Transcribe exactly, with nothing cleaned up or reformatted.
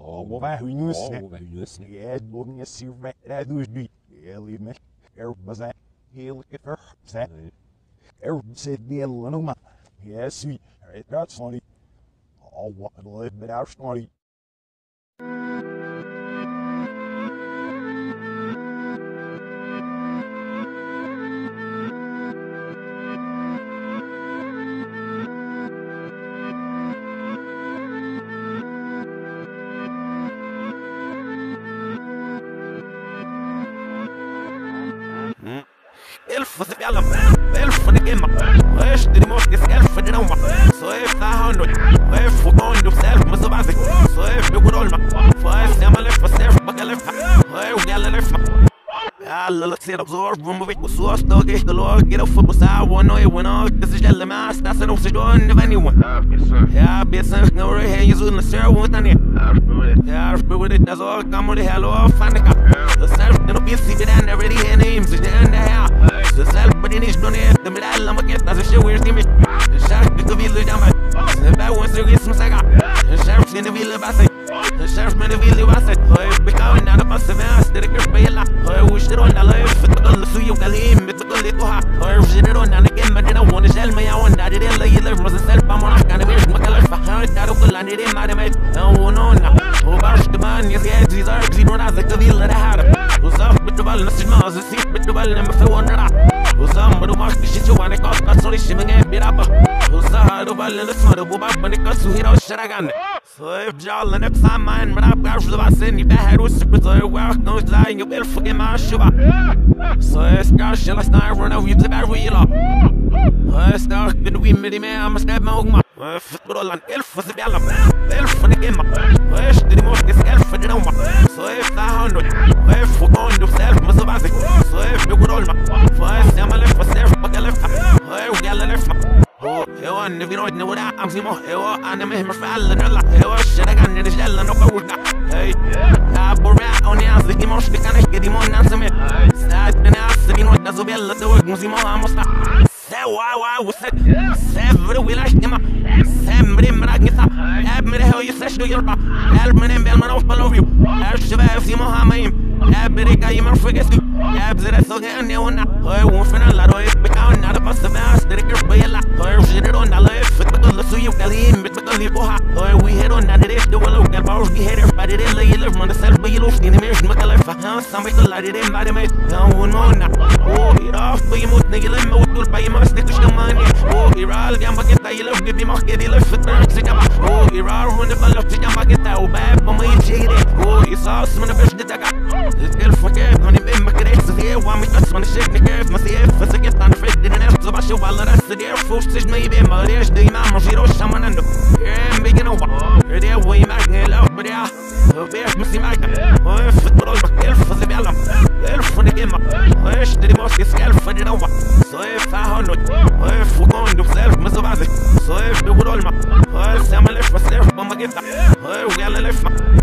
Vad var hynusne? Ja, någon jag ser vad det du är. Jag lever med. Är vad är hela för så. Är så det låna. Ja, så det är sånt. All what live med our story. Elf was the yellow, elf for the game. Where's the most is elf for the number? So if I hundred, if for going to self, must have basic. So if you would all my five, I'm a left for self, but I left. Where we got left. I look at absorb, remove it, was so stuck. The Lord get up for the side, one way when all this is the mass, that's an oxygen of anyone. Yeah, be a sense, no way, hey, you're the serve with any. Yeah, with it, that's all come with the hello, find the car. The self, it'll be seated and already names in the end. The self, but it is done it. The middle, I'm against that's a shit weird image. The shark, the village, I'm a. The bad ones, there is some saga. The sheriff's in the village, I say. The sheriff's in the village, I said. Oh, becoming down the bus of us, did it get by a lot. Oh, we should on the life, but the so you can leave, it's a little hot. Oh, shit it on, and again, but I don't want to tell me I want that. It didn't let you live, was a self, I'm on a kind of weird, but I left behind that of the land, it didn't matter, mate. I don't want to. Oh, bash the man, yes, yeah, these are, you don't have the village, I had it. Who's up with the ball, the signals, the seat with the ball, and if I want that. Who's up with the mark, the shit you want to cost, that's all the shimming and bit up. Who's up the ball, and the smart of Bob, when it comes to hit out shit again. So if y'all and if I'm mine, but I've got the send you bad with super, so work, no lying, you will forget my sugar. So it's gosh, shall I start run over you to that wheel up? I start with the wind, man, I must have my own. Football and elf was the bell, elf for the game. Where's the most is elf for the number? So if I hundred, if we're going to self, must have basic. So if you would all my first, I'm a left for self, but I left. Oh, we got left. Oh, you want if you don't know what I'm saying, oh, I'm a member of Allah, oh, shit, I got in the shell and over with that. Hey, I bought on the house, the emotion, the kind of get him on answer me. Start the house, the know that's a bell, the work, Muslim, I'm a star. Say why, why was it? Several will I him up. Somebody, man, I get up. Help me the hell you said to your back. Help me, and Bellman, I'll follow you. Help Shabbat, see Mohammed. Help me, the guy, you might forget you. Help the rest of the end, you want to. I won't find a lot of it, become not a bus of us, the girl by a lot. I shit it on the left, but because the you can leave, but because you go hot. We hit on that, it is the will of the power, we hit it, but it is lay live on the self, but you look in the mirror, make a life. Somebody could light it in by the mate. No one more now. Oh, it off, but you must nigga, let me do it by your must stick to the money. Oh, you're all gonna get that, you love, give me more, get it, lift it, oh, you're all on the ball of the jump, get that, bad, but my shade. Oh, it's awesome, the best that I got. It's still forget, when you make my case, here, one me touch on the shit, the curve, my C F, as I get on the fit, didn't have to wash your wallet, that's the air force, maybe, my there's the mamma, zero, shaman, and the air, big and over. You're there, way back, love, but yeah, the bear, Missy Mike. Oh, if it was all elf for the bellum, elf for the game, where's the most is elf for the number? So if I hundred, if we're going to self, Miss Basic, so if you would all my, well, Sam left for self, Mama get that, well, we got left.